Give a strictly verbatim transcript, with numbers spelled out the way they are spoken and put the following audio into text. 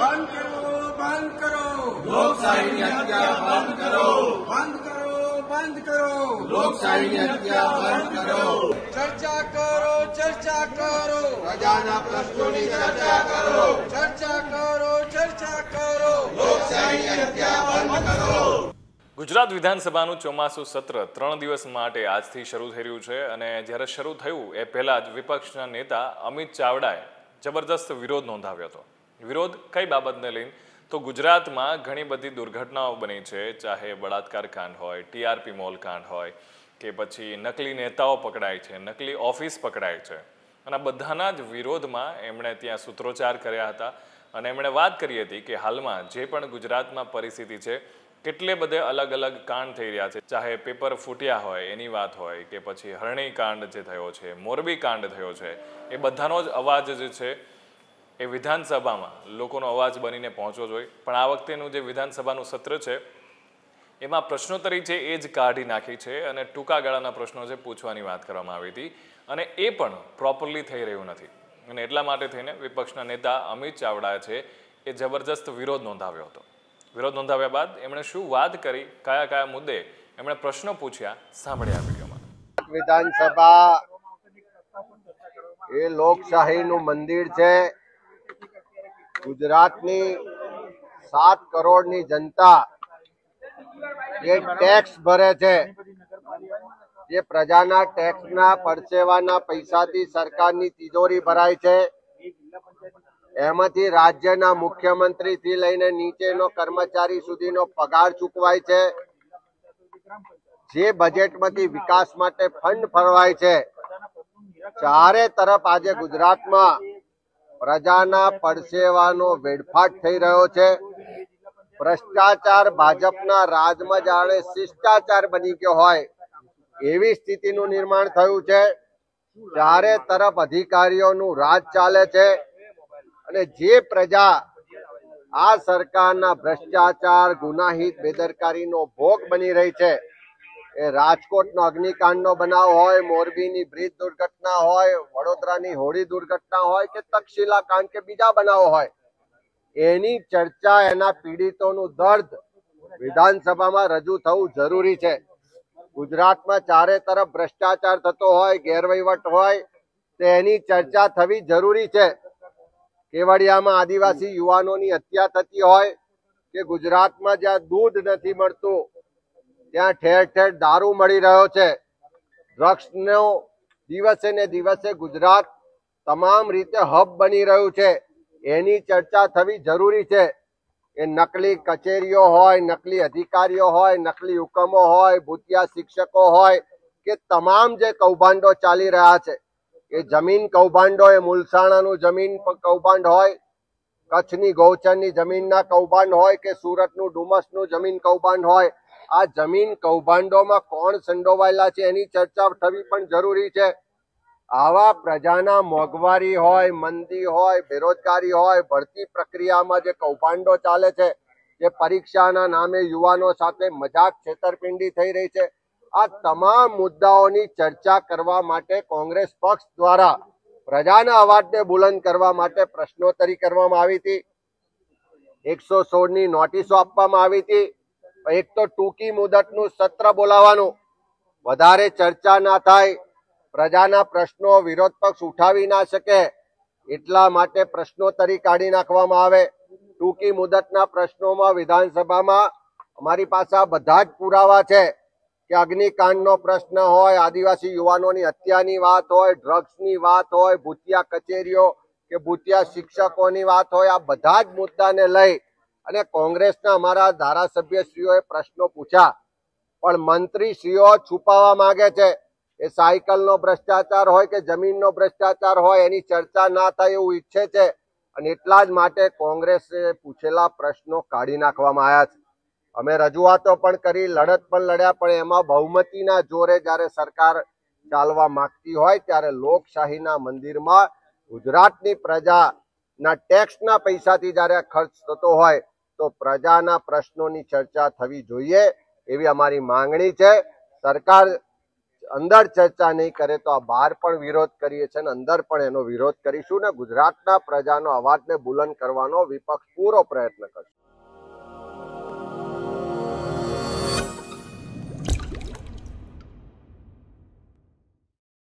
બંધ કરો, બંધ કરો, લોકશાહીની હત્યા બંધ કરો, બંધ કરો, બંધ કરો, લોકશાહીની હત્યા બંધ કરો, ચર્ચા કરો, ચર્ચા કરો, પ્રજાના પ્રશ્નોની ચર્ચા કરો, ચર્ચા કરો, ચર્ચા કરો, લોકશાહીની હત્યા બંધ કરો. ગુજરાત વિધાનસભાનું ચોમાસું સત્ર ત્રણ દિવસ માટે આજથી શરૂ થઈ રહ્યું છે અને જ્યારે શરૂ થયું એ પહેલા જ વિપક્ષના નેતા અમિત ચાવડાએ જબરદસ્ત વિરોધ નોંધાવ્યો હતો. વિરોધ કઈ બાબતને લઈને તો ગુજરાતમાં ઘણી બધી દુર્ઘટનાઓ બની છે, ચાહે બળાત્કાર કાંડ હોય, ટીઆરપી મોલ કાંડ હોય કે પછી નકલી નેતાઓ પકડાય છે, નકલી ઓફિસ પકડાય છે અને બધાના જ વિરોધમાં એમણે ત્યાં સૂત્રોચ્ચાર કર્યા હતા અને એમણે વાત કરી હતી કે હાલમાં જે પણ ગુજરાતમાં પરિસ્થિતિ છે કેટલે બધે અલગ અલગ કાંડ થઈ રહ્યા છે, ચાહે પેપર ફૂટ્યા હોય એની વાત હોય કે પછી હરણી કાંડ જે થયો છે, મોરબી કાંડ થયો છે, એ બધાનો જ અવાજ જે છે એ વિધાનસભામાં લોકોનો અવાજ બનીને પહોંચવો જોઈએ. પણ આ વખતેનું જે વિધાનસભાનું સત્ર છે એમાં પ્રશ્નોત્તરી છે એ જ કાઢી નાખી છે અને ટૂંકા ગાળાના પ્રશ્નો છે પૂછવાની વાત કરવામાં આવી હતી અને એ પણ પ્રોપરલી થઈ રહ્યું નથી અને એટલા માટે થઈને વિપક્ષના નેતા અમિત ચાવડા છે એ જબરજસ્ત વિરોધ નોંધાવ્યો હતો. વિરોધ નોંધાવ્યા બાદ એમણે શું વાત કરી, કયા કયા મુદ્દે એમણે પ્રશ્નો પૂછ્યા, સાંભળ્યા વિડીયોમાં. વિધાનસભા એ લોકશાહીનું મંદિર છે. ગુજરાતની સાત કરોડની જનતા જે ટેક્સ ભરે છે, જે પ્રજાના ટેક્સના પરસેવાના પૈસાથી સરકારની તિજોરી ભરાય છે, એમાંથી રાજ્યના મુખ્યમંત્રીથી લઈને નીચેનો કર્મચારી સુધીનો પગાર ચૂકવાય છે. જે બજેટમાંથી વિકાસ માટે ફંડ ફળવાય છે, ચારે તરફ આજે ગુજરાતમાં પ્રજાના પરસેવાનો વેડફાટ થઈ રહ્યો છે. ભ્રષ્ટાચાર ભાજપના રાજમાં જાણે શિષ્ટાચાર બની ગયો હોય એવી સ્થિતિનું નિર્માણ થયું છે. ચારે તરફ અધિકારીઓનું રાજ ચાલે છે અને જે પ્રજા આ સરકારના ભ્રષ્ટાચાર, ગુનાહિત બેદરકારીનો ભોગ બની રહી છે, એ રાજકોટનો અગ્નિકાંડનો બનાવ હોય, મોરબીની બ્રિજ દુર્ઘટના હોય, વડોદરાની હોળી દુર્ઘટના હોય કે તક્ષશિલા કાંડ કે બીજા બનાવો હોય, એની ચર્ચા, એના પીડિતોનું દર્દ વિધાનસભામાં રજૂ થવું જરૂરી છે. ગુજરાતમાં ચારે તરફ ભ્રષ્ટાચાર થતો હોય, ગેરવહીવટ હોય તો એની ચર્ચા થવી જરૂરી છે. કેવડિયામાં આદિવાસી યુવાનોની હત્યા થતી હોય કે ગુજરાતમાં જ્યાં દૂધ નથી મળતું ત્યાં ઠેર ઠેર દારૂ મળી રહ્યો છે, ડ્રગ્સનો દિવસે ને દિવસે ગુજરાત તમામ રીતે હબ બની રહ્યું છે, એની ચર્ચા થવી જરૂરી છે. એ નકલી કચેરીઓ હોય, નકલી અધિકારીઓ હોય, નકલી હુકમો હોય, ભૂતિયા શિક્ષકો હોય કે તમામ જે કૌભાંડો ચાલી રહ્યા છે, એ જમીન કૌભાંડો, એ મુલસાણાનું જમીન કૌભાંડ હોય, કચ્છની ગૌચરની જમીનના કૌભાંડ હોય કે સુરતનું ડુમસનું જમીન કૌભાંડ હોય, આ જમીન કૌભાંડોમાં કોણ સંડોવાયેલા છે એની ચર્ચા થવી પણ જરૂરી છે. આવા પ્રજાના મોંઘવારી હોય, મંદી હોય, બેરોજગારી હોય, ભરતી પ્રક્રિયામાં જે કૌભાંડો ચાલે છે, જે પરીક્ષાના નામે યુવાનો સાથે મજાક છેતરપિંડી થઈ રહી છે, આ તમામ મુદ્દાઓની ચર્ચા કરવા માટે કોંગ્રેસ પક્ષ દ્વારા પ્રજાના અવાજને બુલંદ કરવા માટે પ્રશ્નોત્તરી કરવામાં આવી હતી. એકસો સોળ ની નોટિસો આપવામાં આવી હતી. એક તો ટૂંકી મુદતનું સત્ર બોલાવવાનું, વધારે ચર્ચા ના થાય, પ્રજાના પ્રશ્નો વિરોધ પક્ષ ઉઠાવી ના શકે એટલા માટે પ્રશ્નોત્તરી કાઢી નાખવામાં આવે. ટૂંકી મુદતના પ્રશ્નોમાં વિધાનસભામાં અમારી પાસે બધા જ પુરાવા છે કે અગ્નિકાંડનો પ્રશ્ન હોય, આદિવાસી યુવાનોની હત્યાની વાત હોય, ડ્રગ્સની વાત હોય, ભૂતિયા કચેરીઓ કે ભૂતિયા શિક્ષકોની વાત હોય, આ બધા જ મુદ્દાને લઈ અને કોંગ્રેસના અમારા ધારાસભ્યશ્રીઓએ પ્રશ્નો પૂછ્યા, પણ મંત્રીશ્રીઓ છુપાવવા માંગે છે. એ સાયકલનો ભ્રષ્ટાચાર હોય કે જમીનનો ભ્રષ્ટાચાર હોય એની ચર્ચા ના થાય એવું ઈચ્છે છે અને એટલા જ માટે કોંગ્રેસે પૂછેલા પ્રશ્નો કાઢી નાખવામાં આવ્યા છે. અમે રજૂઆતો પણ કરી, લડત પણ લડ્યા, પણ એમાં બહુમતીના જોરે જ્યારે સરકાર ચાલવા માંગતી હોય ત્યારે લોકશાહીના મંદિરમાં ગુજરાતની પ્રજાના ટેક્સના પૈસાથી જ્યારે ખર્ચ થતો હોય તો પ્રજાના પ્રશ્નોની ચર્ચા થવી જોઈએ એવી અમારી માંગણી છે. સરકાર અંદર ચર્ચા નહીં કરે તો આ બહાર પણ વિરોધ કરીએ છીએ અને અંદર પણ એનો વિરોધ કરીશું ને ગુજરાતના પ્રજાનો અવાજને બુલંદ કરવાનો વિપક્ષ પૂરો પ્રયત્ન કરશે.